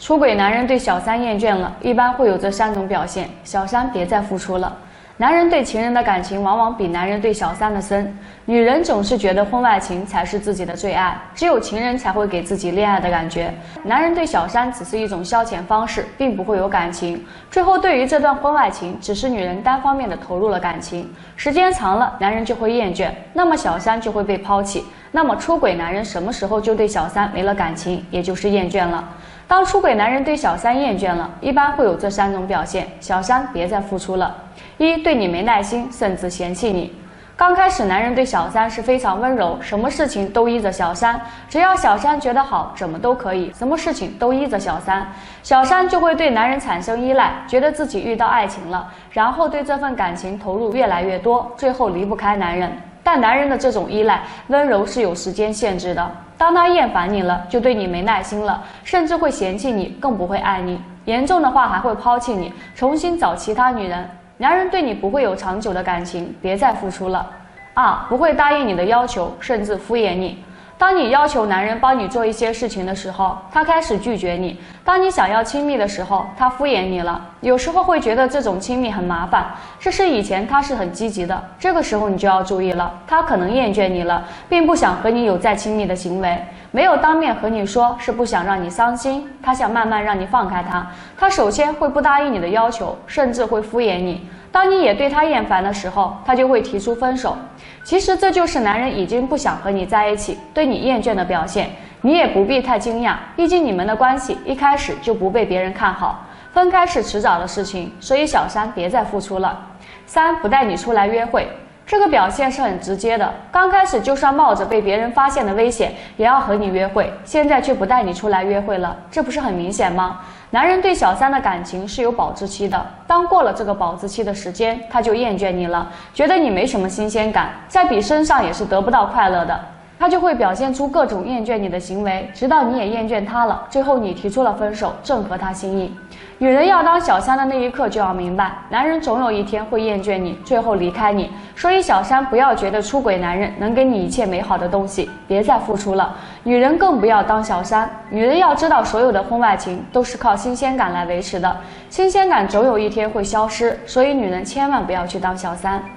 出轨男人对小三厌倦了，一般会有这3种表现：小三别再付出了。男人对情人的感情往往比男人对小三的深。女人总是觉得婚外情才是自己的最爱，只有情人才会给自己恋爱的感觉。男人对小三只是一种消遣方式，并不会有感情。最后，对于这段婚外情，只是女人单方面的投入了感情，时间长了，男人就会厌倦，那么小三就会被抛弃。那么出轨男人什么时候就对小三没了感情，也就是厌倦了。当出轨男人对小三厌倦了，一般会有这3种表现：小三别再付出了。1. 对你没耐心，甚至嫌弃你。刚开始，男人对小三是非常温柔，什么事情都依着小三，只要小三觉得好，怎么都可以，什么事情都依着小三。小三就会对男人产生依赖，觉得自己遇到爱情了，然后对这份感情投入越来越多，最后离不开男人。但男人的这种依赖、温柔是有时间限制的，当他厌烦你了，就对你没耐心了，甚至会嫌弃你，更不会爱你，严重的话还会抛弃你，重新找其他女人。男人对你不会有长久的感情，别再付出了。2. 不会答应你的要求，甚至敷衍你。当你要求男人帮你做一些事情的时候，他开始拒绝你；当你想要亲密的时候，他敷衍你了。有时候会觉得这种亲密很麻烦，这是以前他是很积极的，这个时候你就要注意了，他可能厌倦你了，并不想和你有再亲密的行为。没有当面和你说，是不想让你伤心，他想慢慢让你放开他。他首先会不答应你的要求，甚至会敷衍你。当你也对他厌烦的时候，他就会提出分手。其实这就是男人已经不想和你在一起，对你厌倦的表现。你也不必太惊讶，毕竟你们的关系一开始就不被别人看好，分开是迟早的事情，所以小三别再付出了。3. 不带你出来约会。这个表现是很直接的，刚开始就算冒着被别人发现的危险也要和你约会，现在却不带你出来约会了，这不是很明显吗？男人对小三的感情是有保质期的，当过了这个保质期的时间，他就厌倦你了，觉得你没什么新鲜感，在你身上也是得不到快乐的，他就会表现出各种厌倦你的行为，直到你也厌倦他了，最后你提出了分手，正合他心意。女人要当小三的那一刻就要明白，男人总有一天会厌倦你，最后离开你。所以小三不要觉得出轨男人能给你一切美好的东西，别再付出了。女人更不要当小三，女人要知道所有的婚外情都是靠新鲜感来维持的，新鲜感总有一天会消失，所以女人千万不要去当小三。